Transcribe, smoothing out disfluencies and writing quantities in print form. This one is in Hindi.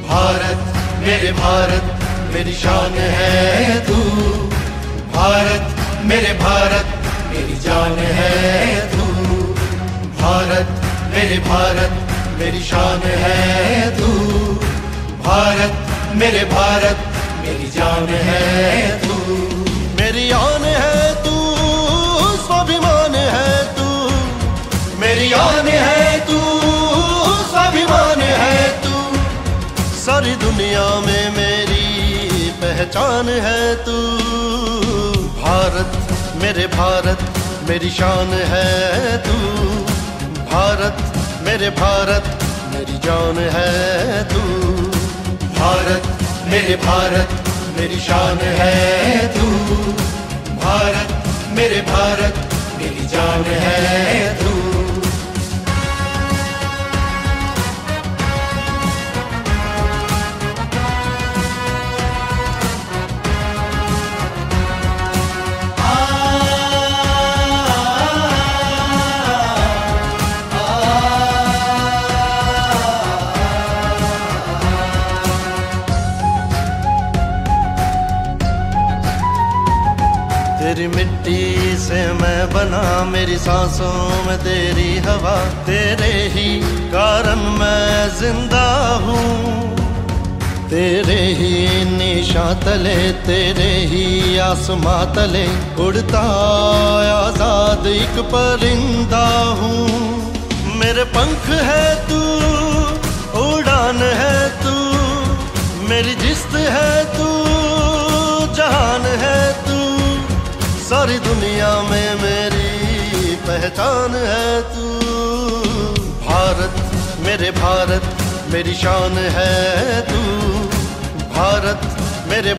भारत मेरे भारत मेरी शान है तू। भारत मेरे भारत मेरी जान है तू। भारत मेरे भारत मेरी शान है तू। भारत मेरे भारत मेरी जान है तू। मेरी आन है तू, स्वाभिमान है तू। मेरी आन है तू, स्वाभिमान है तू। सारी दुनिया में मेरी पहचान है तू। भारत मेरे भारत मेरी शान है तू। भारत मेरे भारत मेरी जान है तू। भारत मेरे भारत मेरी शान है तू। भारत मेरे भारत मेरी जान है तू। तेरी मिट्टी से मैं बना, मेरी सांसों में तेरी हवा। तेरे ही कारण मैं जिंदा हूँ। तेरे ही निशान तले, तेरे ही आसमां तले उड़ता आजाद एक परिंदा हूँ। मेरे पंख है तू, उड़ान है तू। मेरी जिस्त है तू, जहान है तू। सारी दुनिया में मेरी पहचान है तू। भारत मेरे भारत मेरी शान है तू। भारत मेरे